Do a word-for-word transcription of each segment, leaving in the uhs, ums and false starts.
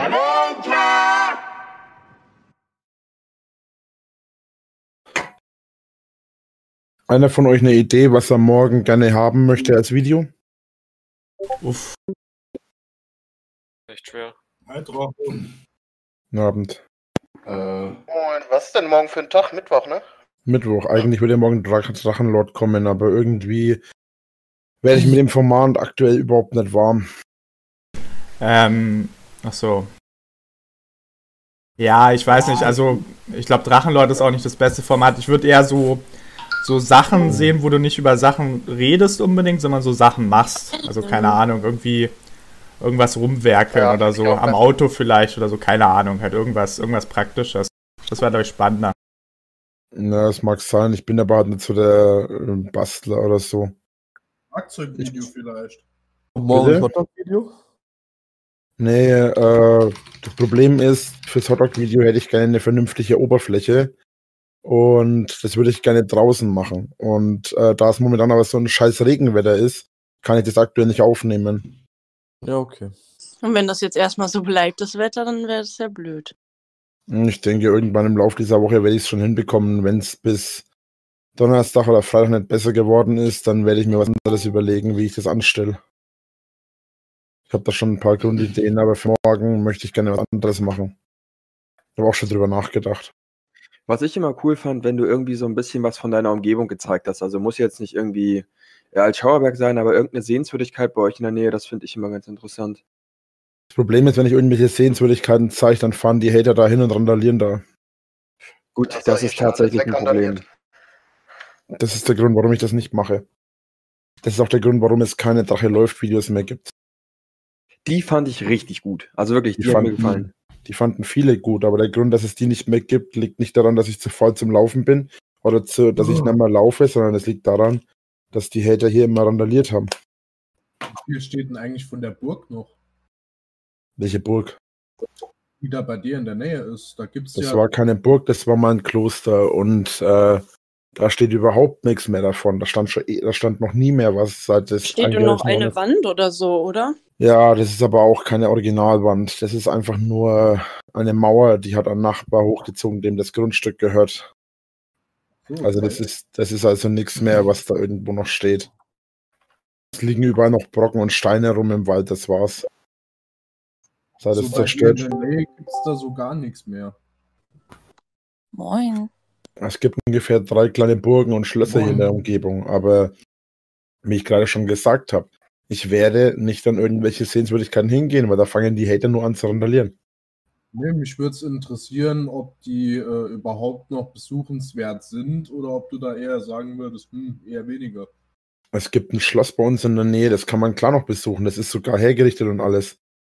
Einer von euch eine Idee, was er morgen gerne haben möchte als Video? Uff. Echt schwer. Halt drauf. Guten Abend. Äh, Und was ist denn morgen für ein Tag? Mittwoch, ne? Mittwoch. Eigentlich würde ja morgen Drach Drachenlord kommen, aber irgendwie werde ich mit dem Format aktuell überhaupt nicht warm. Ähm, ach so. Ja, ich weiß nicht, also ich glaube Drachenlord ist auch nicht das beste Format. Ich würde eher so, so Sachen sehen, wo du nicht über Sachen redest unbedingt, sondern so Sachen machst. Also keine Ahnung, irgendwie irgendwas rumwerkeln Ja, oder so, ich auch, am ja. Auto vielleicht oder so, keine Ahnung, halt irgendwas, irgendwas Praktisches. Das wäre, glaube ich, spannender. Na, das mag sein. Ich bin aber halt nicht so der äh, Bastler oder so. Werkzeugvideo vielleicht. morgen Bitte? Hotdog-Video? Nee, äh, das Problem ist, fürs Hotdog-Video hätte ich gerne eine vernünftige Oberfläche. Und das würde ich gerne draußen machen. Und äh, da es momentan aber so ein scheiß Regenwetter ist, kann ich das aktuell nicht aufnehmen. Ja, okay. Und wenn das jetzt erstmal so bleibt, das Wetter, dann wäre das ja blöd. Ich denke, irgendwann im Laufe dieser Woche werde ich es schon hinbekommen. Wenn es bis Donnerstag oder Freitag nicht besser geworden ist, dann werde ich mir was anderes überlegen, wie ich das anstelle. Ich habe da schon ein paar Grundideen, aber für morgen möchte ich gerne was anderes machen. Ich habe auch schon drüber nachgedacht. Was ich immer cool fand, wenn du irgendwie so ein bisschen was von deiner Umgebung gezeigt hast. Also muss jetzt nicht irgendwie ja, als Schauerberg sein, aber irgendeine Sehenswürdigkeit bei euch in der Nähe, das finde ich immer ganz interessant. Das Problem ist, wenn ich irgendwelche Sehenswürdigkeiten zeige, dann fahren die Hater da hin und randalieren da. Gut, Das das, soll ist ich schon tatsächlich ein Problem. wegrandaliert. Das ist der Grund, warum ich das nicht mache. Das ist auch der Grund, warum es keine Drache läuft Videos mehr gibt. Die fand ich richtig gut. Also wirklich, die, Die haben mir fanden, gefallen. die fanden viele gut, aber der Grund, dass es die nicht mehr gibt, liegt nicht daran, dass ich zu faul zum Laufen bin oder zu, dass ich nicht mehr laufe, sondern es liegt daran, dass die Hater hier immer randaliert haben. Wie viel steht denn eigentlich von der Burg noch, Welche Burg? die da bei dir in der Nähe ist? Da gibt's Das ja. war keine Burg, das war mal ein Kloster und äh, da steht überhaupt nichts mehr davon. Da stand schon, eh- da stand noch nie mehr was seit es Steht nur noch eingerissen worden eine ist. Wand oder so, oder? Ja, das ist aber auch keine Originalwand. Das ist einfach nur eine Mauer, die hat ein Nachbar hochgezogen, dem das Grundstück gehört. So, Also das ist, das ist also nichts mehr, was da irgendwo noch steht. Es liegen überall noch Brocken und Steine rum im Wald, das war's. Sei so das bei dir zerstört. in der Nähe gibt's da so gar nichts mehr. Moin. Es gibt ungefähr drei kleine Burgen und Schlösser hier in der Umgebung, aber wie ich gerade schon gesagt habe, ich werde nicht an irgendwelche Sehenswürdigkeiten hingehen, weil da fangen die Hater nur an zu randalieren. Nee, mich würde es interessieren, ob die äh, überhaupt noch besuchenswert sind oder ob du da eher sagen würdest, hm, eher weniger. Es gibt ein Schloss bei uns in der Nähe, das kann man klar noch besuchen, das ist sogar hergerichtet und alles.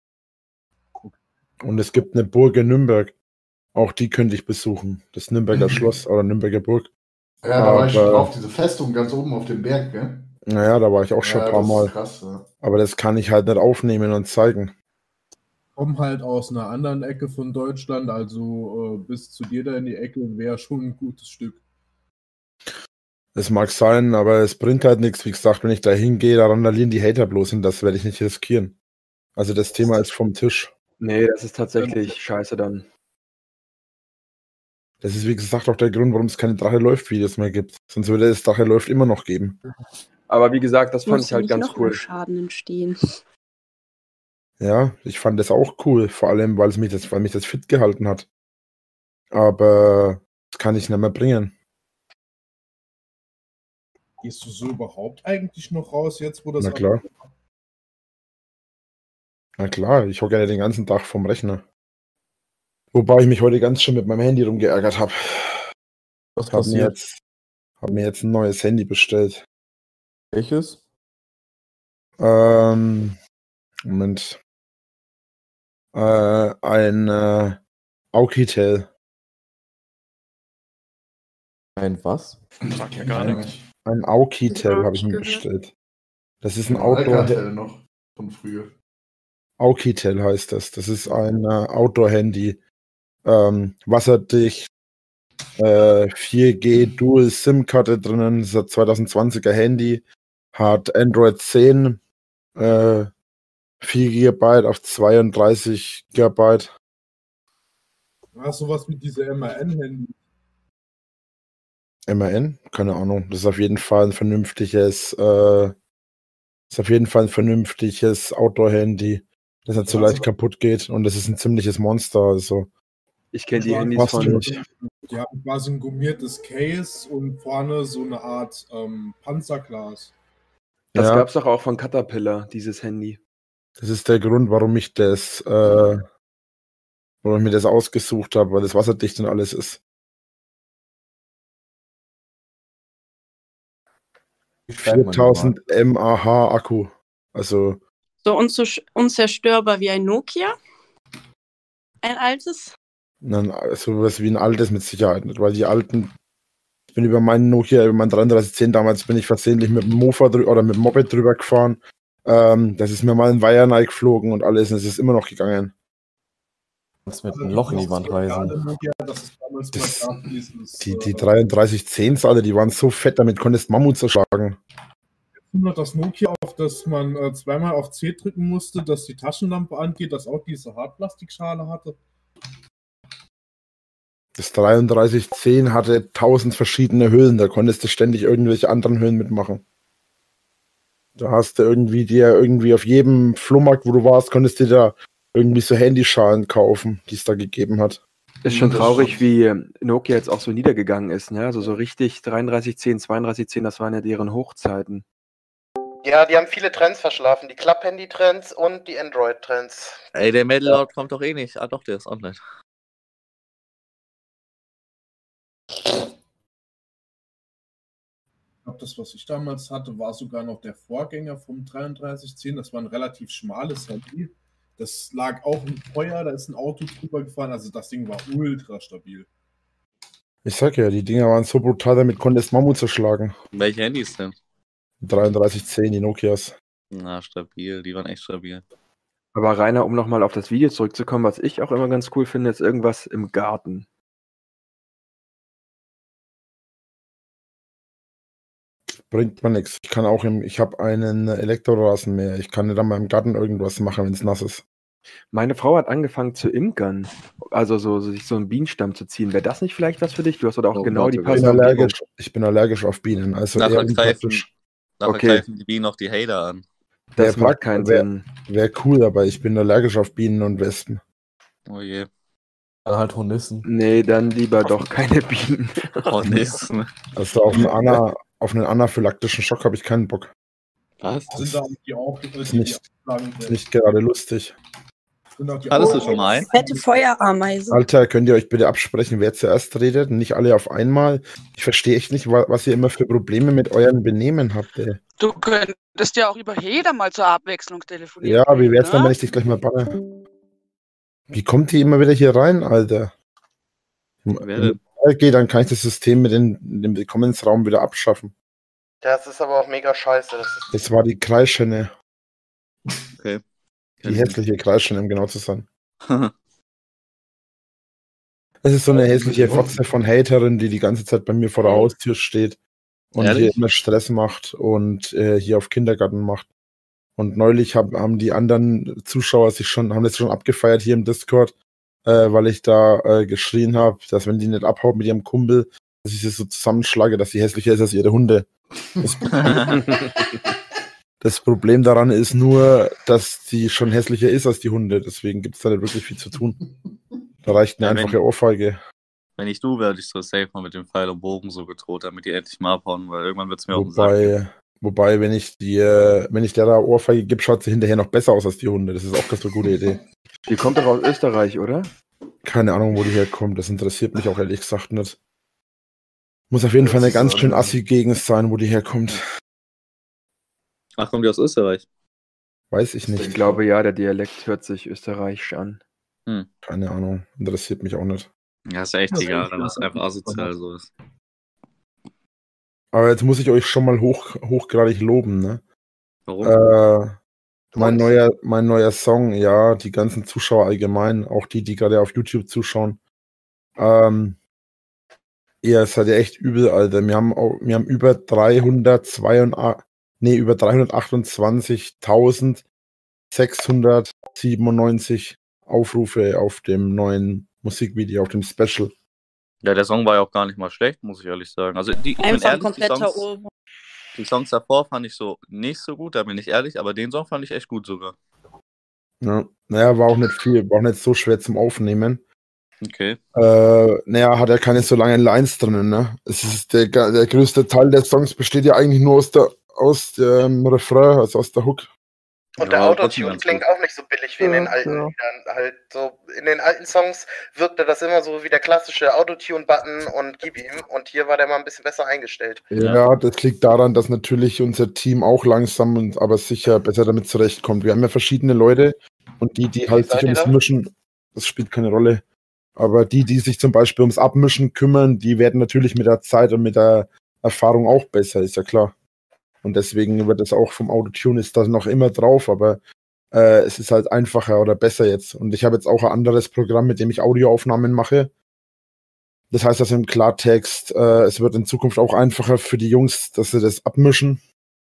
Und es gibt eine Burg in Nürnberg, auch die könnte ich besuchen, das Nürnberger Schloss oder Nürnberger Burg. Ja, da war ich schon Aber- drauf, diese Festung ganz oben auf dem Berg, gell? Naja, da war ich auch schon ja, ein paar das Mal, ist krass, ja. aber das kann ich halt nicht aufnehmen und zeigen. Komm halt aus einer anderen Ecke von Deutschland, also äh, bis zu dir da in die Ecke wäre schon ein gutes Stück. Das mag sein, aber es bringt halt nichts. Wie gesagt, wenn ich da hingehe, da randalieren die Hater bloß und das werde ich nicht riskieren. Also das Thema ist vom Tisch. Nee, das ist tatsächlich scheiße dann. Das ist wie gesagt auch der Grund, warum es keine Drache läuft Videos mehr gibt. Sonst würde es Drache läuft immer noch geben. Aber wie gesagt, das fand Muss ich ja halt nicht ganz noch mehr cool. Schaden entstehen. Ja, ich fand das auch cool, vor allem weil es mich das, weil mich das fit gehalten hat. Aber das kann ich nicht mehr bringen. Gehst du so überhaupt eigentlich noch raus, jetzt wo das... Na klar. Na klar, ich hocke ja den ganzen Tag vom Rechner. Wobei ich mich heute ganz schön mit meinem Handy rumgeärgert habe. Was Hab mir passiert? jetzt, hab mir jetzt ein neues Handy bestellt. Welches? Ähm, Moment. Äh, ein äh, Aukitel. Ein was? Sagt ja gar nichts. Ein Aukitel Ja, habe ich mir gehört. bestellt. Das ist ein Ein Outdoor. Alcatel noch von früher. Aukitel heißt das. Das ist ein äh, Outdoor-Handy. Ähm, wasserdicht. Äh, vier G Dual SIM-Karte drinnen. Das ist ein zwanzig zwanziger Handy. Hat Android zehn. Äh, vier Gigabyte auf zweiunddreißig Gigabyte. Ja, sowas wie diese M A N-Handy. M A N? Keine Ahnung. Das ist auf jeden Fall ein vernünftiges, äh, ist auf jeden Fall ein vernünftiges Outdoor-Handy, das nicht so Ja, leicht also- kaputt geht. Und das ist ein ziemliches Monster. Also Ich kenne die Ja, Handys passt von. nicht. Die haben quasi ein gummiertes Case und vorne so eine Art ähm, Panzerglas. Das Ja. gab's doch auch von Caterpillar, dieses Handy. Das ist der Grund, warum ich das, äh, warum ich mir das ausgesucht habe, weil das wasserdicht und alles ist. Wie schreibt man die mal? viertausend mAh Akku. Also, So unzusch- unzerstörbar wie ein Nokia. Ein altes. dann sowas wie ein altes mit Sicherheit nicht, weil die alten, ich bin über meinen Nokia, über meinen dreiunddreißig zehn damals, bin ich versehentlich mit dem Mofa drü- oder mit dem Moped drüber gefahren. Ähm, das ist mir mal ein Weiher geflogen und alles und es ist immer noch gegangen. Du kannst mit einem Loch in die Wand reisen. Nokia, das ist damals Das- mal gab, dieses, Die, die äh, dreiunddreißig zehns, alle, die waren so fett, damit konntest Mammut zerschlagen. nur das Nokia, auf das man äh, zweimal auf C drücken musste, dass die Taschenlampe angeht, das auch diese Hartplastikschale hatte. Das dreiunddreißig zehn hatte tausend verschiedene Hüllen, da konntest du ständig irgendwelche anderen Hüllen mitmachen. Da hast du irgendwie dir irgendwie auf jedem Flohmarkt, wo du warst, konntest du da irgendwie so Handyschalen kaufen, die es da gegeben hat. Ist schon Das traurig, stimmt. wie Nokia jetzt auch so niedergegangen ist. Ne? Also so richtig dreiunddreißig zehn, zweiunddreißig zehn, das waren ja deren Hochzeiten. Ja, die haben viele Trends verschlafen. Die Klapp-Handy-Trends und die Android-Trends. Ey, der Metal Lord kommt doch eh nicht. Ah doch, der ist online. Ich glaube, das, was ich damals hatte, war sogar noch der Vorgänger vom dreiunddreißig zehn. Das war ein relativ schmales Handy. Das lag auch im Feuer, da ist ein Auto drüber gefahren. Also das Ding war ultra stabil. Ich sag ja, die Dinger waren so brutal, damit konntest Mammut zerschlagen. Welche Handys denn? dreiunddreißig zehn, die Nokias. Na, stabil. Die waren echt stabil. Aber Rainer, um nochmal auf das Video zurückzukommen, was ich auch immer ganz cool finde, ist irgendwas im Garten. Bringt mir nichts. Ich kann auch im, ich habe einen Elektrorasenmäher. Ich kann nicht an meinem Garten irgendwas machen, wenn es nass ist. Meine Frau hat angefangen zu imkern, also so, so sich so einen Bienenstamm zu ziehen. Wäre das nicht vielleicht was für dich? Du hast doch auch Oh genau Gott, die oh Ich bin passende Umgebung. allergisch, ich bin allergisch auf Bienen. Also Nachher eher greifen, unpraktisch. nachher Okay. greifen die Bienen noch die Hater an. Das Wer macht packt- keinen wer- Sinn. Wäre cool, aber ich bin allergisch auf Bienen und Wespen. Oh je. Dann halt Hornissen. Nee, dann lieber doch keine Bienen. Oh, nichts. Also auf einen, Ana, auf einen anaphylaktischen Schock habe ich keinen Bock. Was? Sind da auch die, auch, äh, ist die, nicht- die Auflagen, Ist nicht gerade lustig. sind auch die Hattest du Auflagen- schon mal einen? Fette Feuerameisen. Alter, könnt ihr euch bitte absprechen, wer zuerst redet? Nicht alle auf einmal. Ich verstehe echt nicht, wa- was ihr immer für Probleme mit euren Benehmen habt, ey. Du könntest ja auch über Heder mal zur Abwechslung telefonieren. Ja, wie wär's dann, ne? wenn ich dich gleich mal banne? Wie kommt die immer wieder hier rein, Alter? Wer denn? Okay, dann kann ich das System mit in, in dem Willkommensraum wieder abschaffen. Das ist aber auch mega scheiße. Das ist Das war die Kreischenne. Okay. Die hässliche Kreischenne, um genau zu sein. Es ist so eine hässliche Fotze von Haterin, die die ganze Zeit bei mir vor der Haustür steht und Ehrlich? hier immer Stress macht und äh, hier auf Kindergarten macht. Und neulich hab, haben die anderen Zuschauer sich schon, haben das schon abgefeiert hier im Discord, äh, weil ich da äh, geschrien habe, dass wenn die nicht abhaut mit ihrem Kumpel, dass ich sie so zusammenschlage, dass sie hässlicher ist als ihre Hunde. Das, das Problem daran ist nur, dass sie schon hässlicher ist als die Hunde, deswegen gibt es da nicht wirklich viel zu tun. Da reicht eine Ja, wenn- einfache Ohrfeige. Wenn ich du wäre, hätte ich so safe mal mit dem Pfeil und Bogen so gedroht, damit die endlich mal abhauen, weil irgendwann wird es mir auch ein Sack. Wobei, wobei, wenn ich die, äh, wenn ich der da Ohrfeige gebe, schaut sie hinterher noch besser aus als die Hunde. Das ist auch keine so gute Idee. Die kommt doch aus Österreich, oder? Keine Ahnung, wo die herkommt. Das interessiert mich auch ehrlich gesagt nicht. Muss auf jeden Das Fall eine ist ganz so schön eine- assi Gegend sein, wo die herkommt. Ach, kommt die aus Österreich? Weiß ich Ich nicht. glaube ja, der Dialekt hört sich österreichisch an. Keine Ahnung. Interessiert mich auch nicht. Ja, ist ja echt Das egal, ist dann ist ja- einfach asozial so ist. Aber jetzt muss ich euch schon mal hoch, hochgradig loben, ne? Warum? Äh, mein Sonst? neuer, mein neuer Song, ja, die ganzen Zuschauer allgemein, auch die, die gerade auf YouTube zuschauen. Ähm, ihr seid ja echt übel, Alter. Wir haben, auch, wir haben über dreihundertzweiundachtzig, nee, über dreihundertachtundzwanzigtausend sechshundertsiebenundneunzig Aufrufe auf dem neuen Musikvideo, auf dem Special. Ja, der Song war ja auch gar nicht mal schlecht, muss ich ehrlich sagen. Also die, ich bin Einfach ein ehrlich, die kompletter Songs, Ohrwurm. die Songs davor fand ich so nicht so gut, da bin ich ehrlich, aber den Song fand ich echt gut sogar. Ja, naja, war auch nicht viel, war auch nicht so schwer zum Aufnehmen. Okay. Äh, naja, hat ja keine so langen Lines drinnen, ne? Es ist der, der größte Teil der Songs besteht ja eigentlich nur aus der aus dem Refrain, also aus der Hook. Und Ja, der trotzdem Autotune ganz klingt gut. auch nicht so billig wie in den Ja, alten ja. Liedern. Halt so, in den alten Songs wirkte das immer so wie der klassische Autotune-Button und gib ihm. Und hier war der mal ein bisschen besser eingestellt. Ja, Ja. das liegt daran, dass natürlich unser Team auch langsam und aber sicher besser damit zurechtkommt. Wir haben ja verschiedene Leute und die, die Wie halt seid sich ihr ums da? Mischen, das spielt keine Rolle. Aber die, die sich zum Beispiel ums Abmischen kümmern, die werden natürlich mit der Zeit und mit der Erfahrung auch besser, ist ja klar. Und deswegen wird es auch vom Autotune ist das noch immer drauf, aber äh, es ist halt einfacher oder besser jetzt. Und ich habe jetzt auch ein anderes Programm, mit dem ich Audioaufnahmen mache. Das heißt also im Klartext, äh, es wird in Zukunft auch einfacher für die Jungs, dass sie das abmischen.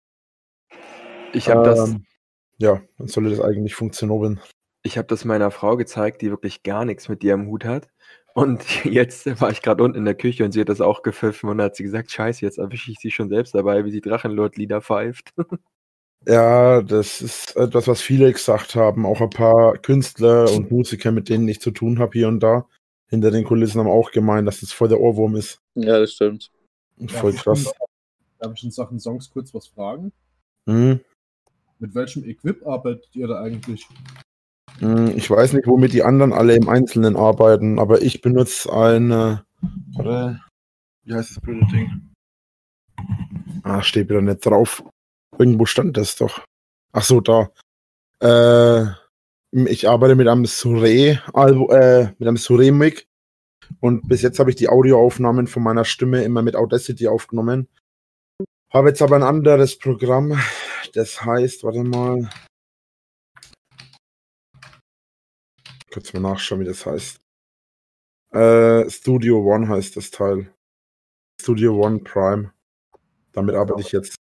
Ich habe das, Ähm, ja, dann sollte das eigentlich funktionieren. ich habe das meiner Frau gezeigt, die wirklich gar nichts mit dir am Hut hat. Und jetzt war ich gerade unten in der Küche und sie hat das auch gepfiffen und dann hat sie gesagt, scheiße, jetzt erwische ich sie schon selbst dabei, wie sie Drachenlord-Lieder pfeift. Ja, das ist etwas, was viele gesagt haben. Auch ein paar Künstler und Musiker, mit denen ich zu tun habe hier und da, hinter den Kulissen haben auch gemeint, dass das voll der Ohrwurm ist. Ja, das stimmt. Und voll krass. Darf ich in Sachen Songs kurz was fragen? Mhm. Mit welchem Equip arbeitet ihr da eigentlich? Mhm, Ich weiß nicht, womit die anderen alle im Einzelnen arbeiten, aber ich benutze eine. Warte, wie heißt das blöde Ding? Ah, steht wieder nicht drauf. Irgendwo stand das doch. Ach so, da. Äh, ich arbeite mit einem Sure, also, äh, mit einem Sure-Mic. Und bis jetzt habe ich die Audioaufnahmen von meiner Stimme immer mit Audacity aufgenommen. Habe jetzt aber ein anderes Programm. Das heißt, warte mal. Kurz mal nachschauen, wie das heißt. Äh, Studio One heißt das Teil. Studio One Prime. Damit arbeite ich jetzt.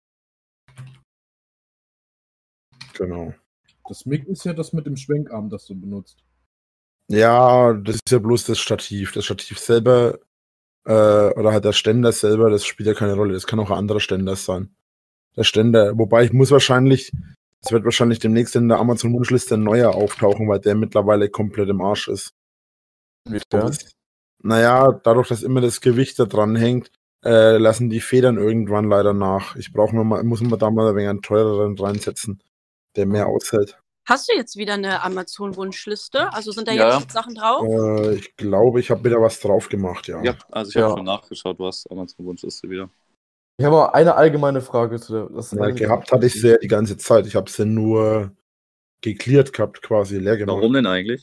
Genau. Das Mic ist ja das mit dem Schwenkarm, das du benutzt. Ja, das ist ja bloß das Stativ. Das Stativ selber, äh, oder halt der Ständer selber, das spielt ja keine Rolle. Das kann auch ein anderer Ständer sein. Der Ständer, wobei ich muss wahrscheinlich, es wird wahrscheinlich demnächst in der Amazon-Wunschliste ein neuer auftauchen, weil der mittlerweile komplett im Arsch ist. Inwiefern? Das, naja, dadurch, dass immer das Gewicht da dran hängt, äh, lassen die Federn irgendwann leider nach. Ich brauche nur mal, muss mir da mal ein wenig einen teureren reinsetzen, der mehr aushält. Hast du jetzt wieder eine Amazon-Wunschliste? Also sind da Ja. jetzt Sachen drauf? Äh, ich glaube, ich habe wieder was drauf gemacht, ja. Ja, also ich Ja. habe schon nachgeschaut, du hast Amazon-Wunschliste wieder. Ich habe mal eine allgemeine Frage zu der. Das Ja, gehabt hatte ich sie ja die ganze Zeit. Ich habe sie nur geklärt gehabt, quasi leer gemacht. Warum denn eigentlich?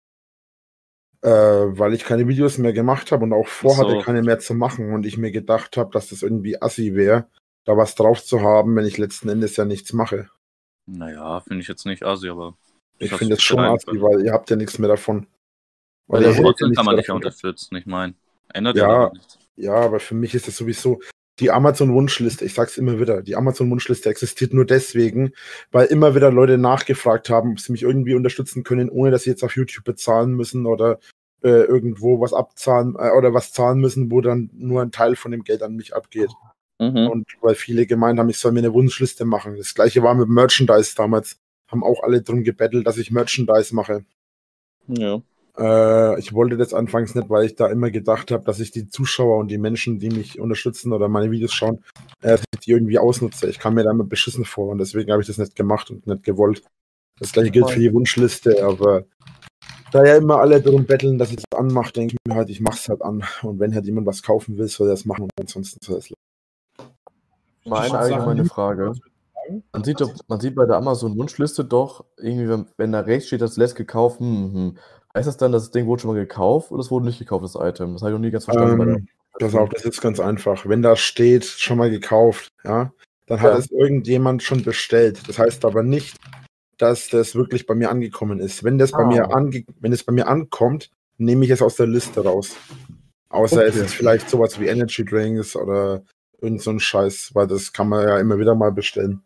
Äh, weil ich keine Videos mehr gemacht habe und auch vorhatte, so. keine mehr zu machen und ich mir gedacht habe, dass das irgendwie assi wäre, da was drauf zu haben, wenn ich letzten Endes ja nichts mache. Naja, finde ich jetzt nicht assi, aber. Ich Das finde das ist schon einfach. assi, weil ihr habt ja nichts mehr davon. Weil ihr der hättet Wurzeln nichts kann man mehr nicht ja davon. unterstützen, ich meine. Ändert Ja. ja daran nichts. Ja, aber für mich ist das sowieso die Amazon-Wunschliste, ich sag's immer wieder, die Amazon-Wunschliste existiert nur deswegen, weil immer wieder Leute nachgefragt haben, ob sie mich irgendwie unterstützen können, ohne dass sie jetzt auf YouTube bezahlen müssen oder äh, irgendwo was abzahlen äh, oder was zahlen müssen, wo dann nur ein Teil von dem Geld an mich abgeht. Mhm. Und weil viele gemeint haben, ich soll mir eine Wunschliste machen. Das gleiche war mit Merchandise damals. Haben auch alle drum gebettelt, dass ich Merchandise mache. Ja. Äh, ich wollte das anfangs nicht, weil ich da immer gedacht habe, dass ich die Zuschauer und die Menschen, die mich unterstützen oder meine Videos schauen, äh, dass ich die irgendwie ausnutze. Ich kam mir da immer beschissen vor und deswegen habe ich das nicht gemacht und nicht gewollt. Das gleiche gilt für die Wunschliste, aber da ja immer alle darum betteln, dass ich das anmache, denke ich mir halt, ich mach's halt an. Und wenn halt jemand was kaufen will, soll er das machen und ansonsten soll er es lassen. Mal eine allgemeine Frage. Man sieht, doch, man sieht bei der Amazon-Wunschliste doch, irgendwie, wenn, wenn da rechts steht, das lässt gekauft, hm, hm. Heißt das dann, das Ding wurde schon mal gekauft oder es wurde nicht gekauft, das Item? Das habe ich noch nie ganz verstanden. bei der Ähm, pass auf, das ist ganz einfach. Wenn da steht, schon mal gekauft, ja, dann hat Ja. es irgendjemand schon bestellt. Das heißt aber nicht, dass das wirklich bei mir angekommen ist. Wenn das bei Ah. mir ange wenn es bei mir ankommt, nehme ich es aus der Liste raus. Außer es Okay. ist vielleicht sowas wie Energy Drinks oder irgend so ein Scheiß, weil das kann man ja immer wieder mal bestellen.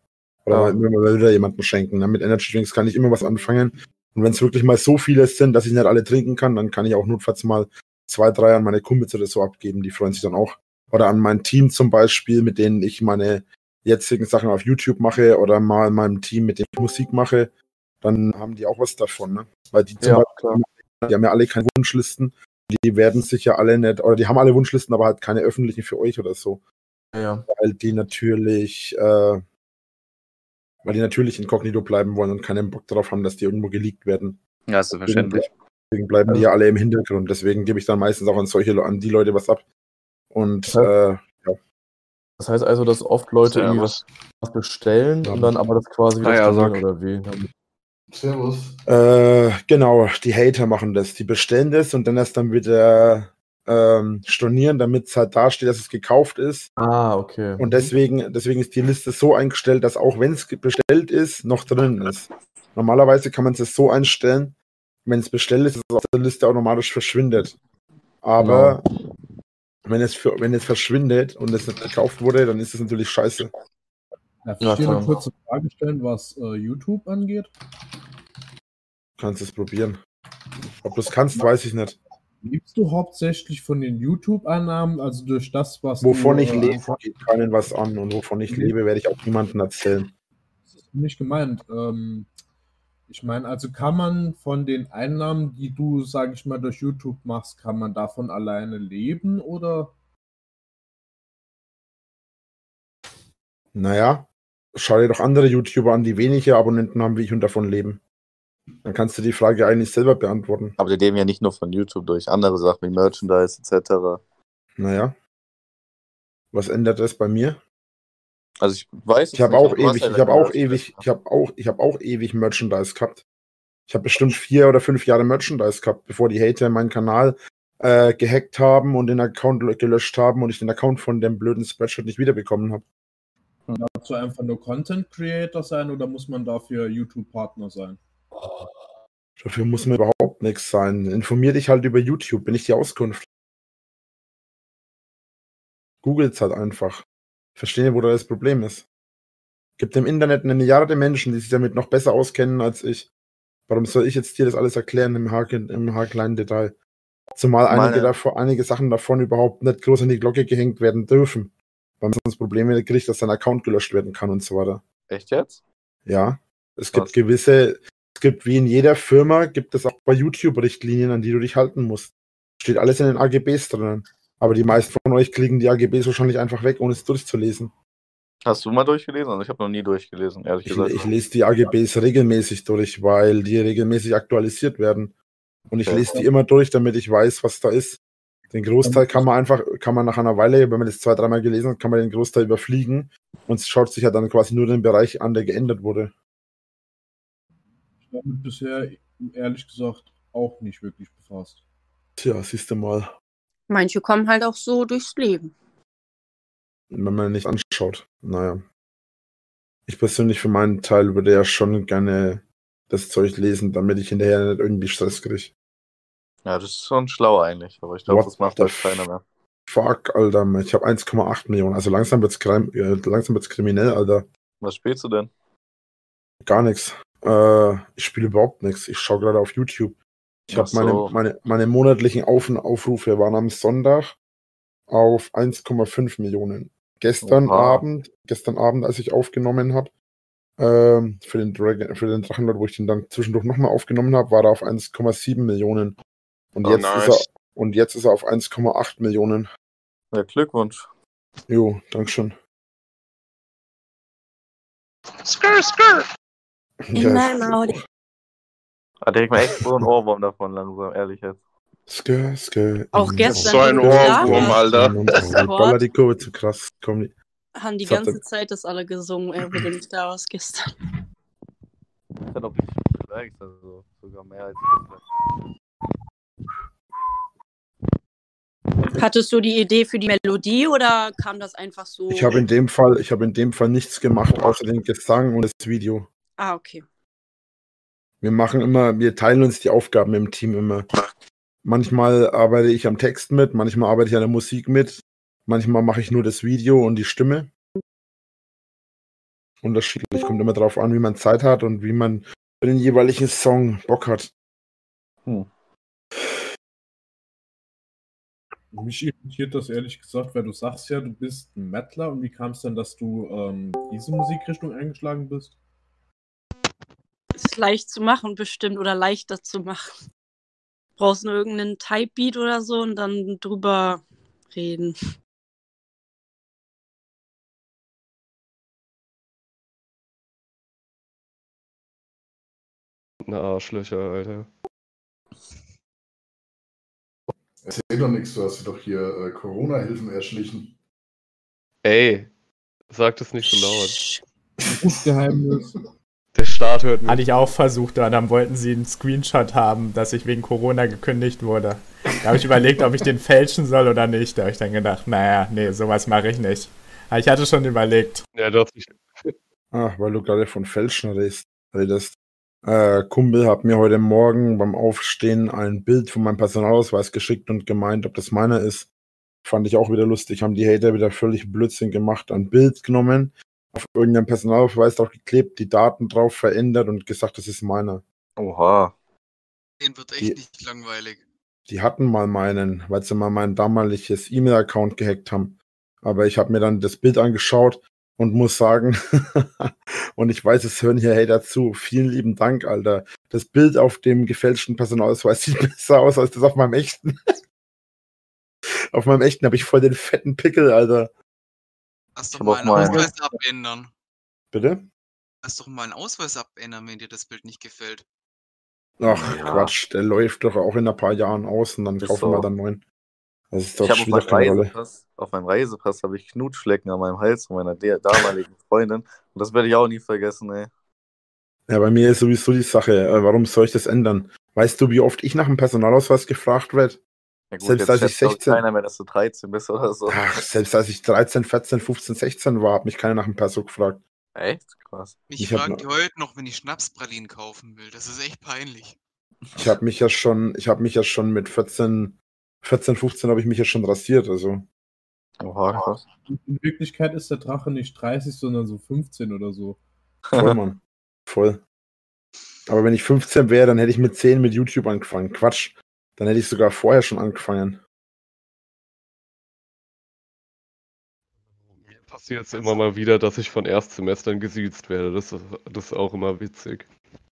Oder Ja. mal, immer mal wieder jemandem schenken. Ne? Mit Energy Drinks kann ich immer was anfangen. Und wenn es wirklich mal so viele sind, dass ich nicht alle trinken kann, dann kann ich auch notfalls mal zwei, drei an meine Kumpels oder so abgeben. Die freuen sich dann auch. Oder an mein Team zum Beispiel, mit denen ich meine jetzigen Sachen auf YouTube mache oder mal meinem Team, mit dem ich Musik mache, dann haben die auch was davon. Ne? Weil die zum Ja, Beispiel, die haben ja alle keine Wunschlisten. Die werden sicher alle nicht, oder die haben alle Wunschlisten, aber halt keine öffentlichen für euch oder so. Ja. Weil die natürlich, äh, weil die natürlich inkognito bleiben wollen und keinen Bock darauf haben, dass die irgendwo geleakt werden. Ja, ist ja verständlich. Deswegen bleiben die ja alle im Hintergrund. Deswegen gebe ich dann meistens auch an solche, an die Leute was ab. Und Das heißt, äh, ja. das heißt also, dass oft Leute irgendwie Servus. was, was bestellen Ja. und dann aber das quasi wieder Ah ja, stornieren sag. oder wie? Servus. Äh, genau, die Hater machen das. Die bestellen das und dann erst dann wieder ähm, stornieren, damit es halt da steht, dass es gekauft ist. Ah, okay. Und deswegen, deswegen ist die Liste so eingestellt, dass auch wenn es bestellt ist, noch drin ist. Normalerweise kann man es so einstellen, wenn es bestellt ist, dass es auf der Liste automatisch verschwindet. Aber wenn es für, wenn es verschwindet und es nicht gekauft wurde, dann ist es natürlich scheiße. Darf Ja, ich dir eine klar. kurze Frage stellen, was äh, YouTube angeht? Kannst es probieren. Ob du es kannst, weiß ich nicht. Lebst du hauptsächlich von den YouTube-Einnahmen, also durch das, was Wovon du... ich äh, lebe, einfach- geht keinen was an. Und wovon ich lebe, werde ich auch niemandem erzählen. Das ist nicht gemeint. Ähm, ich meine, also kann man von den Einnahmen, die du, sage ich mal, durch YouTube machst, kann man davon alleine leben oder? Naja, schau dir doch andere YouTuber an, die weniger Abonnenten haben wie ich und davon leben. Dann kannst du die Frage eigentlich selber beantworten. Aber die leben ja nicht nur von YouTube durch andere Sachen wie Merchandise et cetera. Naja. Was ändert das bei mir? Also ich weiß Ich es habe nicht, auch aber du hast ewig, ja ich deine habe auch Merchandise. ewig, ich habe auch, ich habe auch ewig Merchandise gehabt. Ich habe bestimmt vier oder fünf Jahre Merchandise gehabt, bevor die Hater meinen Kanal äh, gehackt haben und den Account gelöscht haben und ich den Account von dem blöden Spreadshirt nicht wiederbekommen habe. Darfst du einfach nur Content Creator sein oder muss man dafür YouTube-Partner sein? Dafür muss mir überhaupt nichts sein. Informier dich halt über YouTube, bin ich die Auskunft. Googles halt einfach. Verstehe, wo da das Problem ist. Gibt im Internet eine Milliarde Menschen, die sich damit noch besser auskennen als ich. Warum soll ich jetzt dir das alles erklären im, Haar, im haarkleinen Detail? Zumal einige, Meine- davon, einige Sachen davon überhaupt nicht groß an die Glocke gehängt werden dürfen. Weil man sonst Probleme kriegt, dass dein Account gelöscht werden kann und so weiter. Echt jetzt? Ja, es gibt Was? gewisse, es gibt wie in jeder Firma, gibt es auch bei YouTube Richtlinien, an die du dich halten musst. Steht alles in den A G Bs drinnen. Aber die meisten von euch kriegen die A G Bs wahrscheinlich einfach weg, ohne es durchzulesen. Hast du mal durchgelesen? Also ich habe noch nie durchgelesen, ehrlich Ich, gesagt. ich lese die A G Bs regelmäßig durch, weil die regelmäßig aktualisiert werden. Und ich Okay. lese die immer durch, damit ich weiß, was da ist. Den Großteil kann man einfach, kann man nach einer Weile, wenn man das zwei, dreimal gelesen hat, kann man den Großteil überfliegen und schaut sich ja dann quasi nur den Bereich an, der geändert wurde. Ich habe mich bisher, ehrlich gesagt, auch nicht wirklich befasst. Tja, siehst du mal, Manche kommen halt auch so durchs Leben. wenn man nicht anschaut. Naja. Ich persönlich für meinen Teil würde ja schon gerne das Zeug lesen, damit ich hinterher nicht irgendwie Stress kriege. Ja, das ist schon schlau eigentlich, aber ich glaube, What das macht the halt keiner mehr. Fuck, Alter, ich habe eins Komma acht Millionen. Also langsam wird's, krim äh, langsam wird's kriminell, Alter. Was spielst du denn? Gar nichts. Äh, ich spiele überhaupt nichts. Ich schaue gerade auf YouTube. Ich habe Ach so. meine, meine, meine monatlichen Auf Aufrufe waren am Sonntag auf eins Komma fünf Millionen. Gestern Oha. Abend, gestern Abend, als ich aufgenommen habe, ähm, für den Dragon, für den Drachenlord, wo ich den dann zwischendurch nochmal aufgenommen habe, war er auf eins Komma sieben Millionen. Und Oh, jetzt nice. ist er und jetzt ist er auf eins Komma acht Millionen. Ja, Glückwunsch. Jo, Dankeschön. Skr, skr. In meinem Auto. Ah, der kriegt mir echt so einen Ohrwurm davon langsam, ehrlich jetzt. Skr, skr, Auch in gestern, So ein wo du da Ohrwurm, warst, Alter. Und dann ballert die Kurve zu krass. Komm, die- haben die Das hat ganze er- Zeit das alle gesungen, äh, wo du nicht da warst gestern. Das hat auch richtig viele Likes, also sogar mehr als ich. Hattest du die Idee für die Melodie oder kam das einfach so? Ich habe in dem Fall, ich habe in dem Fall nichts gemacht, außer den Gesang und das Video. Ah, okay. Wir machen immer, wir teilen uns die Aufgaben im Team immer. Manchmal arbeite ich am Text mit, manchmal arbeite ich an der Musik mit, manchmal mache ich nur das Video und die Stimme. Unterschiedlich. Kommt immer drauf an, wie man Zeit hat und wie man für den jeweiligen Song Bock hat. Hm. Mich irritiert das ehrlich gesagt, weil du sagst ja, du bist ein Mettler und wie kam es denn, dass du ähm, diese Musikrichtung eingeschlagen bist? Ist leicht zu machen bestimmt oder leichter zu machen. Du brauchst nur irgendeinen Type-Beat oder so und dann drüber reden. Na, Arschlöcher, Alter. Erzähl doch nichts, du hast dir doch hier äh, Corona-Hilfen erschlichen. Ey, sag das nicht so laut. Geheimnis. Der Staat hört Hatte nicht. ich auch versucht, und dann wollten sie einen Screenshot haben, dass ich wegen Corona gekündigt wurde. Da habe ich überlegt, ob ich den fälschen soll oder nicht. Da habe ich dann gedacht, naja, nee, sowas mache ich nicht. Aber ich hatte schon überlegt. Ja, du hast nicht. Ah, weil du gerade von Fälschen redest. redest. Äh, Kumpel hat mir heute Morgen beim Aufstehen ein Bild von meinem Personalausweis geschickt und gemeint, ob das meiner ist. Fand ich auch wieder lustig. Haben die Hater wieder völlig Blödsinn gemacht. Ein Bild genommen, auf irgendeinem Personalausweis drauf geklebt, die Daten drauf verändert und gesagt, das ist meiner. Oha. Den wird echt Die- nicht langweilig. Die hatten mal meinen, weil sie mal mein damaliges E-Mail-Account gehackt haben. Aber ich habe mir dann das Bild angeschaut und muss sagen, und ich weiß, es hören hier Hater zu. Vielen lieben Dank, Alter. Das Bild auf dem gefälschten Personalausweis sieht besser aus als das auf meinem echten. Auf meinem echten habe ich voll den fetten Pickel, Alter. Lass doch hab mal auch einen mal- Ausweis abändern. Bitte? Lass doch mal einen Ausweis abändern, wenn dir das Bild nicht gefällt. Ach, Ja. Quatsch. Der läuft doch auch in ein paar Jahren aus und dann Ist kaufen wir so. dann neuen. Das ist Ich doch habe auf spielt doch meinem keine Rolle. Reisepass, auf meinem Reisepass habe ich Knutschflecken an meinem Hals von meiner de- damaligen Freundin. Und das werde ich auch nie vergessen, ey. Ja, bei mir ist sowieso die Sache, äh, warum soll ich das ändern? Weißt du, wie oft ich nach dem Personalausweis gefragt werde? Ja gut, Selbst jetzt als ich schätzt glaub ich sechzehn keiner mehr, dass du dreizehn bist oder so. Ach, selbst als ich dreizehn, vierzehn, fünfzehn, sechzehn war, hat mich keiner nach dem Perso gefragt. Echt? Krass. Mich Ich hab fragen noch- die heute noch, wenn ich Schnapspralinen kaufen will. Das ist echt peinlich. Ich habe mich ja schon, ich habe mich ja schon mit vierzehn, vierzehn, fünfzehn habe ich mich ja schon rasiert, also. Oha, krass. In Wirklichkeit ist der Drache nicht dreißig, sondern so fünfzehn oder so. Voll, Mann. Voll. Aber wenn ich fünfzehn wäre, dann hätte ich mit zehn mit YouTube angefangen. Quatsch. Dann hätte ich sogar vorher schon angefangen. Mir passiert es immer mal wieder, dass ich von Erstsemestern gesiezt werde. Das ist, das ist auch immer witzig.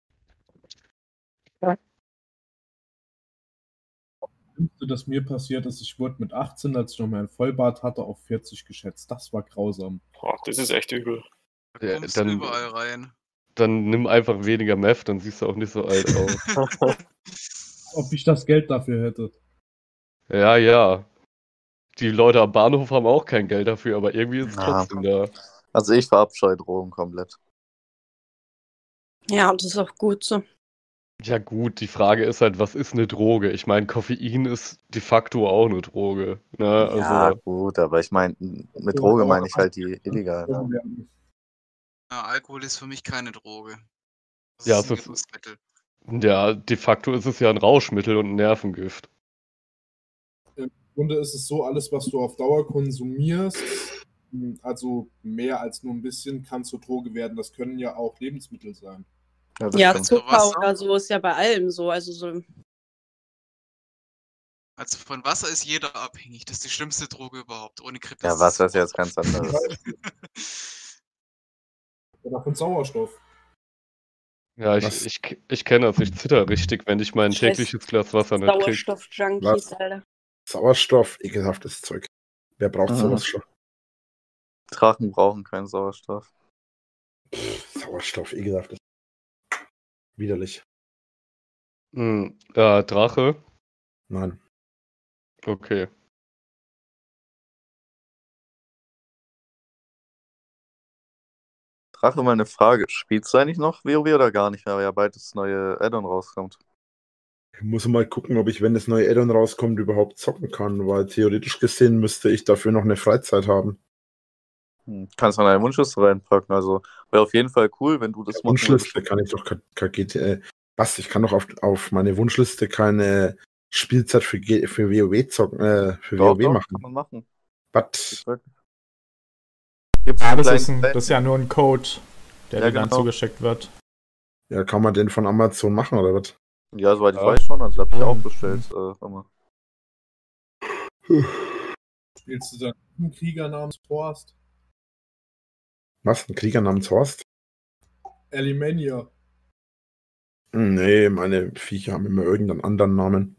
Das Schlimmste, das mir passiert ist, ich wurde mit achtzehn, als ich noch meinen Vollbart hatte, auf vierzig geschätzt. Das war grausam. Boah, das ist echt übel. Da Ja, kommst dann- du überall rein. Dann nimm einfach weniger Meth, dann siehst du auch nicht so alt aus. Ob ich das Geld dafür hätte. Ja, ja. Die Leute am Bahnhof haben auch kein Geld dafür, aber irgendwie ist es Ja. trotzdem da. Also ich verabscheue Drogen komplett. Ja, das ist auch gut so. Ja gut, die Frage ist halt, was ist eine Droge? Ich meine, Koffein ist de facto auch eine Droge. Ne? Also, Ja, gut, aber ich meine, mit Droge meine ich halt die illegalen. Ja, Alkohol ist für mich keine Droge. Das Ja, ist ein es ist- Genussmittel. ja, de facto ist es ja ein Rauschmittel und ein Nervengift. Im Grunde ist es so, alles, was du auf Dauer konsumierst, also mehr als nur ein bisschen, kann zur Droge werden. Das können ja auch Lebensmittel sein. Ja, das Ja, stimmt. Zucker Wasser? oder so ist ja bei allem so. Also so. Also von Wasser ist jeder abhängig. Das ist die schlimmste Droge überhaupt. Ohne Grippe Ja, ist Wasser das ist jetzt ganz anderes. Oder von Sauerstoff. Ja, ich, Was? ich, ich kenne das. Ich zitter richtig, wenn ich mein Scheiß tägliches Glas Wasser nicht kriege. Sauerstoff-Junkies, Was? Alter. Sauerstoff, ekelhaftes Zeug. Wer braucht Mhm. sowas schon? Drachen brauchen keinen Sauerstoff. Sauerstoff, ekelhaftes. Widerlich. Hm, äh, Drache? Nein. Okay. Drache, mal eine Frage. Spielst du eigentlich noch WoW oder gar nicht mehr, weil ja bald das neue Add-on rauskommt? Ich muss mal gucken, ob ich, wenn das neue Add-on rauskommt, überhaupt zocken kann, weil theoretisch gesehen müsste ich dafür noch eine Freizeit haben. Hm, kannst du mal deine Wunschliste reinpacken, also wäre auf jeden Fall cool, wenn du das machen Wunschliste würdest. kann ich doch K G T, äh, was? Ich kann doch auf, auf meine Wunschliste keine Spielzeit für, G für WoW zocken, äh, für Doch, WoW doch, machen. kann man machen. Was? Gibt's Ja, einen das kleinen ist, ein, Plan? das ist ja nur ein Code. der Ja, dir dann genau. zugeschickt wird. Ja, kann man den von Amazon machen oder was? Ja, soweit ich Ja. weiß schon, also habe ich auch bestellt. Äh, immer. Spielst du dann einen Krieger namens Horst? Was? Ein Krieger namens Horst? Alimania. Nee, meine Viecher haben immer irgendeinen anderen Namen.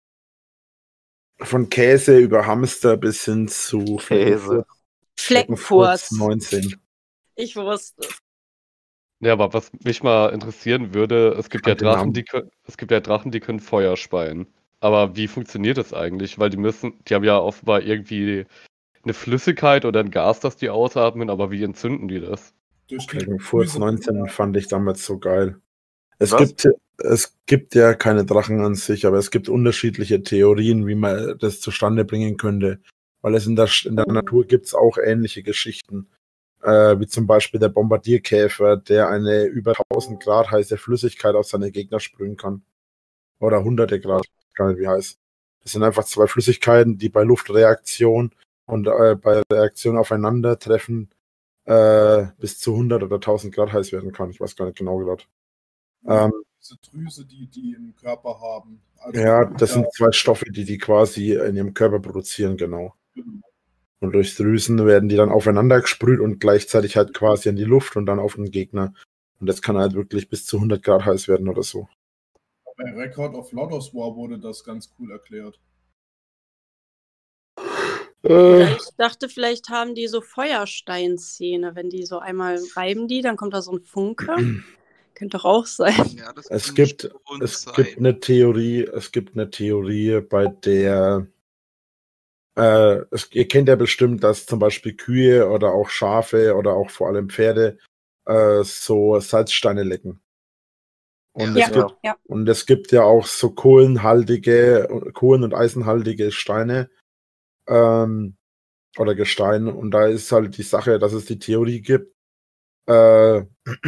Von Käse über Hamster bis hin zu Käse. Fleckenfurz. neunzehn. Ich wusste es. Ja, aber was mich mal interessieren würde, es gibt ja Fand den Drachen, Namen. die können, es gibt ja Drachen, die können Feuer speien. Aber wie funktioniert das eigentlich? Weil die müssen, die haben ja offenbar irgendwie eine Flüssigkeit oder ein Gas, das die ausatmen, aber wie entzünden die das? Durch die Dragon Furz Drüse. neunzehn fand ich damals so geil. Es Was? gibt, es gibt ja keine Drachen an sich, aber es gibt unterschiedliche Theorien, wie man das zustande bringen könnte. Weil es in der, in der Natur gibt es auch ähnliche Geschichten. Äh, wie zum Beispiel der Bombardierkäfer, der eine über tausend Grad heiße Flüssigkeit auf seine Gegner sprühen kann. Oder hunderte Grad, gar nicht wie heiß. Das sind einfach zwei Flüssigkeiten, die bei Luftreaktion und äh, bei Reaktion aufeinandertreffen äh, bis zu hundert oder tausend Grad heiß werden kann. Ich weiß gar nicht genau gerade. Ähm, Diese Drüse, die die im Körper haben. Also, ja, das sind zwei Stoffe, die die quasi in ihrem Körper produzieren, genau. Und durch Drüsen werden die dann aufeinander gesprüht und gleichzeitig halt quasi in die Luft und dann auf den Gegner. Und das kann halt wirklich bis zu hundert Grad heiß werden oder so. Bei Record of Lodos War wurde das ganz cool erklärt. Oder ich dachte, vielleicht haben die so Feuersteinszene. Wenn die so einmal reiben die, dann kommt da so ein Funke. Könnte doch auch sein. Ja, das Es kann gibt, schon es sein. gibt eine Theorie, es gibt eine Theorie, bei der äh, es, ihr kennt ja bestimmt, dass zum Beispiel Kühe oder auch Schafe oder auch vor allem Pferde äh, so Salzsteine lecken. Und, Ja, es gibt, ja. und es gibt ja auch so kohlenhaltige, Kohlen- und eisenhaltige Steine ähm, oder Gestein. Und da ist halt die Sache, dass es die Theorie gibt, äh,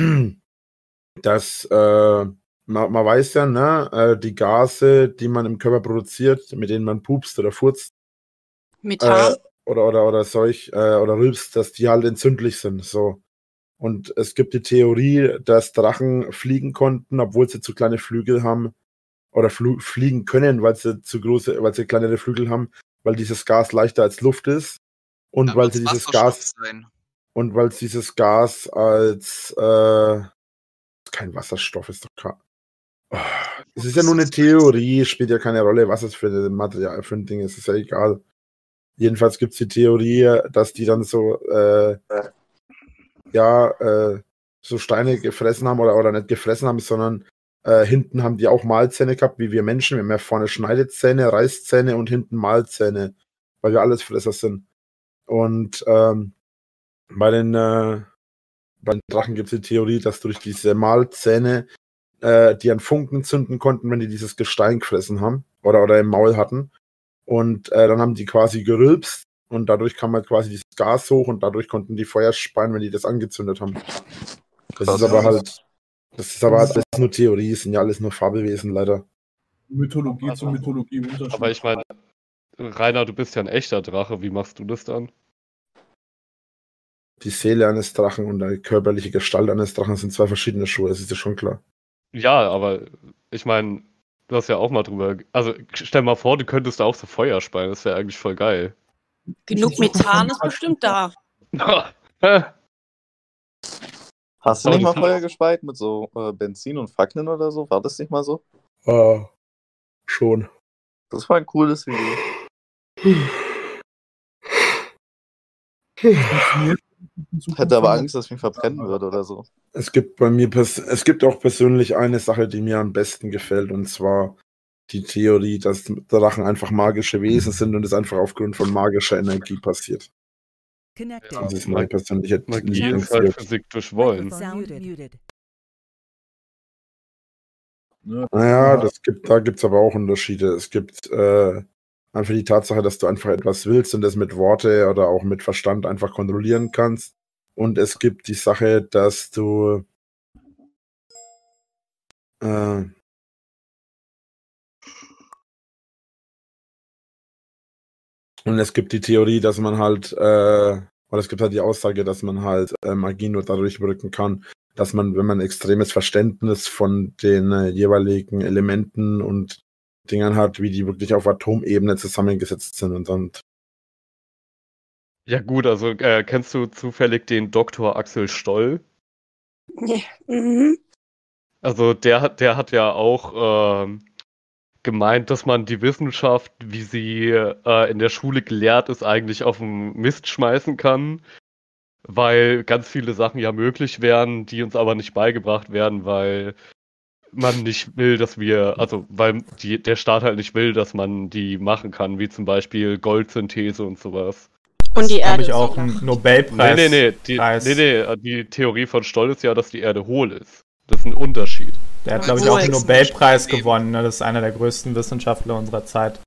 dass äh, man, man weiß ja, ne, äh, die Gase, die man im Körper produziert, mit denen man pupst oder furzt, Methan. äh, oder, oder, oder solch, äh, oder rülpst, dass die halt entzündlich sind. So. Und es gibt die Theorie, dass Drachen fliegen konnten, obwohl sie zu kleine Flügel haben. Oder fl fliegen können, weil sie zu große, weil sie kleinere Flügel haben, weil dieses Gas leichter als Luft ist. Und Dann weil wird's sie dieses Wasserstoff Gas. sein. Und weil es dieses Gas als äh, kein Wasserstoff ist doch kein. Oh, es ist ja nur eine Theorie, spielt ja keine Rolle, was es für ein Material, für ein Ding ist, ist ja egal. Jedenfalls gibt es die Theorie, dass die dann so äh, ja, äh, so Steine gefressen haben oder, oder nicht gefressen haben, sondern äh, hinten haben die auch Mahlzähne gehabt, wie wir Menschen. Wir haben ja vorne Schneidezähne, Reißzähne und hinten Mahlzähne, weil wir alles Fresser sind. Und ähm, bei den, äh, bei den Drachen gibt es die Theorie, dass durch diese Mahlzähne äh, die an Funken zünden konnten, wenn die dieses Gestein gefressen haben oder, oder im Maul hatten. Und äh, dann haben die quasi gerülpst und dadurch kam halt quasi dieses Gas hoch und dadurch konnten die Feuer speien, wenn die das angezündet haben. Das Krass. ist aber halt, das ist aber halt alles nur Theorie, es sind ja alles nur Fabelwesen leider. Mythologie zu Mythologie unterschiedlich. Aber ich meine, Rainer, du bist ja ein echter Drache, wie machst du das dann? Die Seele eines Drachen und die körperliche Gestalt eines Drachen sind zwei verschiedene Schuhe, das ist ja schon klar. Ja, aber ich meine, du hast ja auch mal drüber. Also stell mal vor, du könntest auch so Feuer speien, das wäre eigentlich voll geil. Genug Methan ist bestimmt da. Hast du Aber nicht du mal fl- Feuer gespeit mit so äh, Benzin und Fackeln oder so? War das nicht mal so? Äh, schon. Das war ein cooles Video. Hätte aber Angst, dass ich mich verbrennen würde oder so. Es gibt bei mir, pers es gibt auch persönlich eine Sache, die mir am besten gefällt, und zwar die Theorie, dass Drachen einfach magische Wesen sind und es einfach aufgrund von magischer Energie passiert. Das ist meine persönliche Magie ist halt Lieblingstheorie. Physik durch Wollen. Naja, das gibt, da gibt es aber auch Unterschiede. Es gibt äh, einfach die Tatsache, dass du einfach etwas willst und das mit Worte oder auch mit Verstand einfach kontrollieren kannst. Und es gibt die Sache, dass du äh, und es gibt die Theorie, dass man halt, äh, oder es gibt halt die Aussage, dass man halt äh, Magie nur dadurch wirken kann, dass man, wenn man extremes Verständnis von den äh, jeweiligen Elementen und Dingern hat, wie die wirklich auf Atomebene zusammengesetzt sind und dann. Ja gut, also äh, kennst du zufällig den Doktor Axel Stoll? Nee. Mhm. Also der hat, der hat ja auch ähm, gemeint, dass man die Wissenschaft, wie sie äh, in der Schule gelehrt ist, eigentlich auf den Mist schmeißen kann, weil ganz viele Sachen ja möglich wären, die uns aber nicht beigebracht werden, weil man nicht will, dass wir, also weil die, der Staat halt nicht will, dass man die machen kann, wie zum Beispiel Goldsynthese und sowas. Und die Habe Erde ich ist auch so einen flach. Nobelpreis. Nee, nee, nee, die, Preis. nee, nee, die Theorie von Stoll ist ja, dass die Erde hohl ist. Das ist ein Unterschied. Der hat, Aber glaube ich, wo auch einen ist Nobelpreis Leben? gewonnen. Ne? Das ist einer der größten Wissenschaftler unserer Zeit.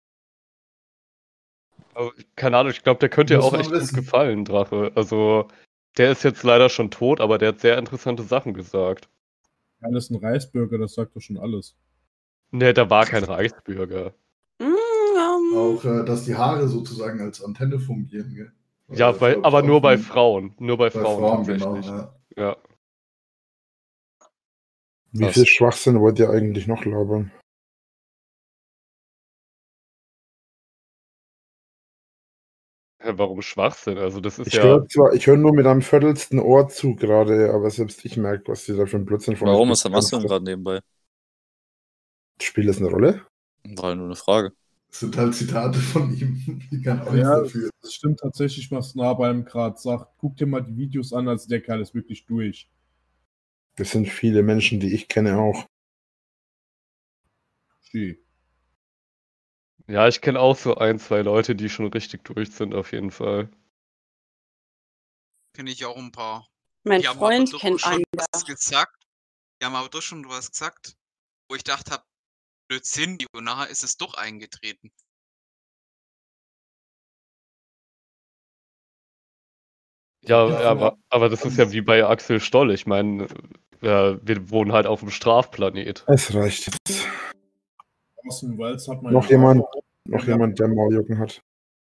Aber, keine Ahnung, ich glaube, der könnte ja Muss auch man echt gut wissen. gefallen, Drache. Also, der ist jetzt leider schon tot, aber der hat sehr interessante Sachen gesagt. Alles ein Reisbürger, das sagt doch schon alles. Ne, da war kein Reichsbürger. Mm, ähm, Auch, äh, dass die Haare sozusagen als Antenne fungieren, gell? Ja, Äh, bei, glaub ich, aber auch nur bei ein- Frauen. Nur bei, bei Frauen, Frauen, genau. tatsächlich. Ja. Ja. Wie Krass. viel Schwachsinn wollt ihr eigentlich noch labern? Hä, warum Schwachsinn? Also, das ist Ich ja. höre zwar, ich höre nur mit einem viertelsten Ohr zu gerade, aber selbst ich merke, was ihr da für ein Blödsinn von Warum? euch Was machst du denn mitmacht. gerade nebenbei? Spielt das eine Rolle? War nur eine Frage. Das sind halt Zitate von ihm. Ich kann auch nichts Ja, dafür. das stimmt tatsächlich, was Nabeim gerade sagt. Guck dir mal die Videos an, also der Kerl ist wirklich durch. Das sind viele Menschen, die ich kenne auch. Steh. Ja, ich kenne auch so ein, zwei Leute, die schon richtig durch sind, auf jeden Fall. Kenne ich auch ein paar. mein Die haben Freund aber doch kennt schon einen. was gesagt. Die haben aber doch schon was gesagt, wo ich dachte hab, Blödsinn, und nachher ist es doch eingetreten. Ja, Ja, aber, aber das ist ja wie bei Axel Stoll. Ich meine, äh, wir wohnen halt auf dem Strafplanet. Es reicht jetzt. Orson Welles hat mal Noch gesagt, jemand, noch Ja. jemand, der Mauljucken hat.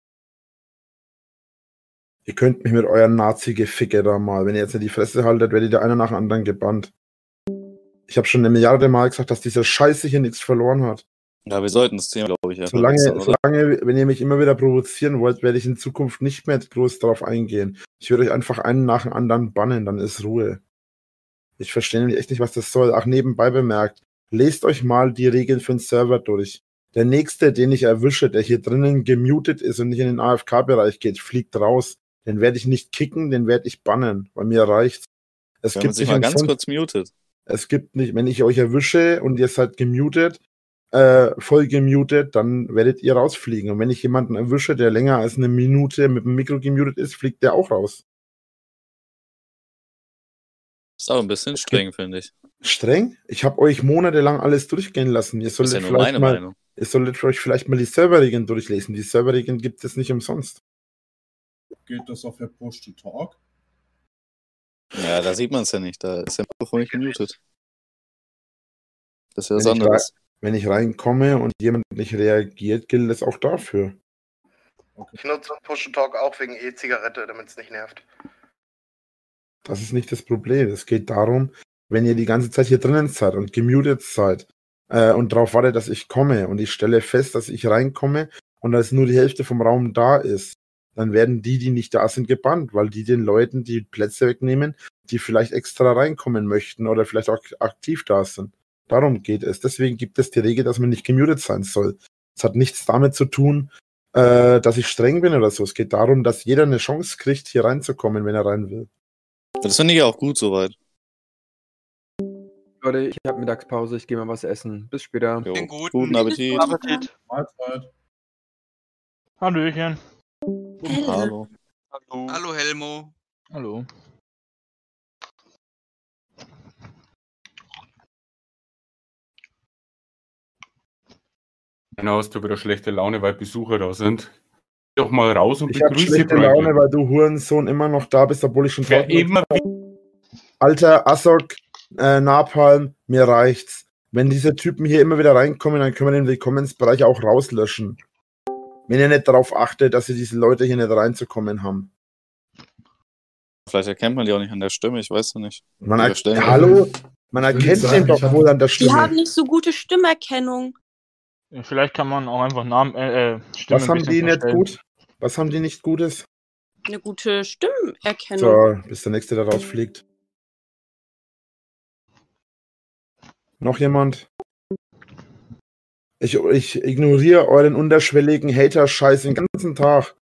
Ihr könnt mich mit euren Nazi-Geficke da mal, wenn ihr jetzt nicht die Fresse haltet, werdet ihr einer nach dem anderen gebannt. Ich habe schon eine Milliarde Mal gesagt, dass dieser Scheiße hier nichts verloren hat. Ja, wir sollten das Thema, glaube ich, einfach Solange, wechseln, oder? solange, wenn ihr mich immer wieder provozieren wollt, werde ich in Zukunft nicht mehr groß darauf eingehen. Ich würde euch einfach einen nach dem anderen bannen, dann ist Ruhe. Ich verstehe nämlich echt nicht, was das soll. Ach, nebenbei bemerkt, lest euch mal die Regeln für den Server durch. Der nächste, den ich erwische, der hier drinnen gemutet ist und nicht in den A F K-Bereich geht, fliegt raus. Den werde ich nicht kicken, den werde ich bannen, weil mir reicht's. Es Wenn man gibt sich nicht mal ganz umsonst- kurz mutet. Es gibt nicht, wenn ich euch erwische und ihr seid gemutet, äh, voll gemutet, dann werdet ihr rausfliegen. Und wenn ich jemanden erwische, der länger als eine Minute mit dem Mikro gemutet ist, fliegt der auch raus. Ist auch ein bisschen streng, finde ich. Streng? Ich habe euch monatelang alles durchgehen lassen. Ihr Das ist ja solltet nur vielleicht meine mal, Meinung. ihr solltet euch vielleicht mal die Serverregeln durchlesen. Die Serverregeln gibt es nicht umsonst. Geht das auf der Push to Talk? Ja, da sieht man es ja nicht. Da ist der Mikrofon nicht gemutet. Das ist ja was Wenn ich, anderes. rei- wenn ich reinkomme und jemand nicht reagiert, gilt es auch dafür. Ich nutze Push to Talk auch wegen E-Zigarette, damit es nicht nervt. Das ist nicht das Problem. Es geht darum, wenn ihr die ganze Zeit hier drinnen seid und gemutet seid äh, und darauf wartet, dass ich komme und ich stelle fest, dass ich reinkomme und dass nur die Hälfte vom Raum da ist, dann werden die, die nicht da sind, gebannt, weil die den Leuten die Plätze wegnehmen, die vielleicht extra reinkommen möchten oder vielleicht auch aktiv da sind. Darum geht es. Deswegen gibt es die Regel, dass man nicht gemutet sein soll. Es hat nichts damit zu tun, äh, dass ich streng bin oder so. Es geht darum, dass jeder eine Chance kriegt, hier reinzukommen, wenn er rein will. Das finde ich auch gut soweit. Leute, ich habe Mittagspause, ich gehe mal was essen. Bis später. Jo. Den guten. Guten Appetit. Appetit. Mahlzeit. Hallöchen. Hallo. Hallo. Hallo Helmo. Hallo. Genau, hast du wieder schlechte Laune, weil Besucher da sind. Geh doch mal raus und Ich habe begrüße schlechte Franklin. Laune, weil du Hurensohn immer noch da bist, obwohl ich schon Ja, tausendmal immer gesagt habe. Alter Asok, äh, Napalm, mir reicht's. Wenn diese Typen hier immer wieder reinkommen, dann können wir den Willkommensbereich auch rauslöschen. Wenn ihr nicht darauf achtet, dass ihr diese Leute hier nicht reinzukommen haben. Vielleicht erkennt man die auch nicht an der Stimme, ich weiß ja nicht. Man Wir er stellen- Hallo? Man Ich will erkennt nicht sagen, den doch ich hab- wohl an der Die Stimme. haben nicht so gute Stimmerkennung. Ja, vielleicht kann man auch einfach Namen, äh, äh, Stimmen Was ein haben bisschen die nicht verstellen. gut? Was haben die nicht Gutes? Eine gute Stimmerkennung. So, bis der nächste da rausfliegt. Noch jemand? Ich, ich ignoriere euren unterschwelligen Hater-Scheiß den ganzen Tag.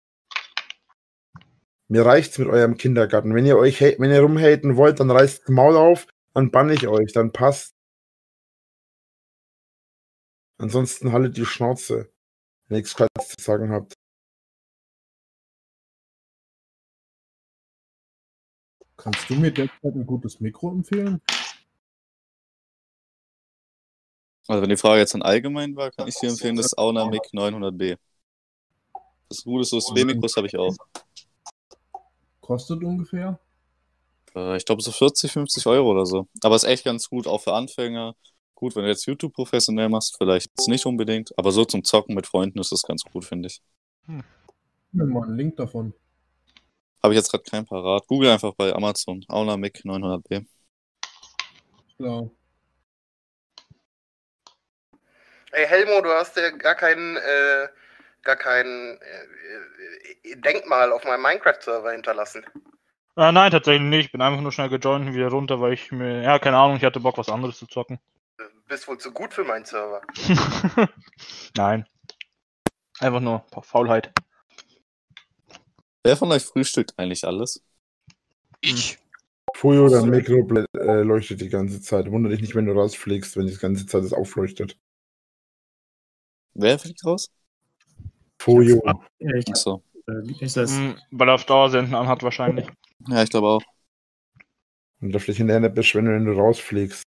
Mir reicht's mit eurem Kindergarten. Wenn ihr euch ha- wenn ihr rumhaten wollt, dann reißt das Maul auf, dann bann ich euch, dann passt. Ansonsten haltet die Schnauze, wenn ihr nichts Gescheites zu sagen habt. Kannst du mir derzeit ein gutes Mikro empfehlen? Also wenn die Frage jetzt in allgemein war, kann ich dir empfehlen, das Auna Mic neunhundert B. Das gute U S B-Mikros habe ich auch. Kostet ungefähr? Äh, ich glaube so vierzig, fünfzig Euro oder so. Aber ist echt ganz gut, auch für Anfänger. Gut, wenn du jetzt YouTube professionell machst, vielleicht jetzt nicht unbedingt. Aber so zum Zocken mit Freunden ist das ganz gut, finde ich. Gib mir mal einen Link davon. Habe ich jetzt gerade keinen parat. Google einfach bei Amazon. Auna Mic neunhundert B. Ja. Ey, Helmo, du hast ja gar kein, äh, gar kein äh, Denkmal auf meinem Minecraft-Server hinterlassen. Äh, nein, tatsächlich nicht. Ich bin einfach nur schnell gejoint und wieder runter, weil ich mir, ja, keine Ahnung, ich hatte Bock, was anderes zu zocken. Du bist wohl zu gut für meinen Server. Nein. Einfach nur Faulheit. Wer von euch frühstückt eigentlich alles? Ich? Fujo, dein Mikro ble- äh, leuchtet die ganze Zeit. Wundere dich nicht, wenn du rausfliegst, wenn die ganze Zeit das aufleuchtet. Wer fliegt raus? Fujo. Achso. Wie ist das? Hm, weil er auf Dauer senden anhat wahrscheinlich. Ja, ich glaube auch. Und darf dich hinterher nicht beschweren, wenn du rausfliegst.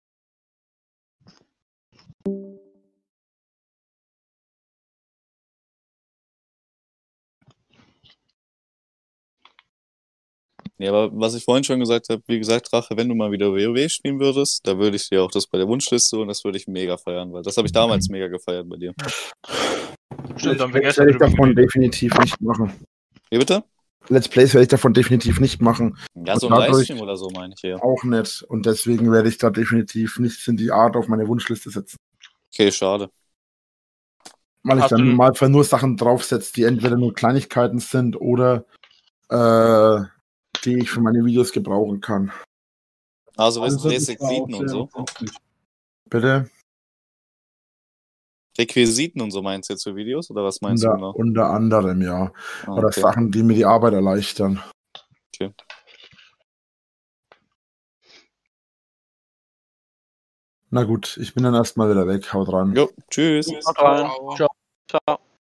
Ja, aber was ich vorhin schon gesagt habe, wie gesagt, Drache, wenn du mal wieder WoW spielen würdest, da würde ich dir auch das bei der Wunschliste und das würde ich mega feiern, weil das habe ich damals mega gefeiert bei dir. Stimmt, Let's dann Plays vergessen werde ich wir davon definitiv nicht machen. Wie bitte? Let's Plays werde ich davon definitiv nicht machen. Ja, so ein Und dadurch Livestream oder so meine ich ja. Auch nicht. Und deswegen werde ich da definitiv nichts in die Art auf meine Wunschliste setzen. Okay, schade. Weil ich Hast dann du- mal nur Sachen draufsetze, die entweder nur Kleinigkeiten sind oder äh, die ich für meine Videos gebrauchen kann. Also was Also, das ist Requisiten auch und sehr so? Bitte? Requisiten und so meinst du jetzt für Videos oder was meinst Unter, du genau? unter anderem, ja. Ah, Oder okay. Sachen, die mir die Arbeit erleichtern. Okay. Na gut, ich bin dann erstmal wieder weg. Haut rein. Jo, tschüss. Haut rein. Ciao. Ciao.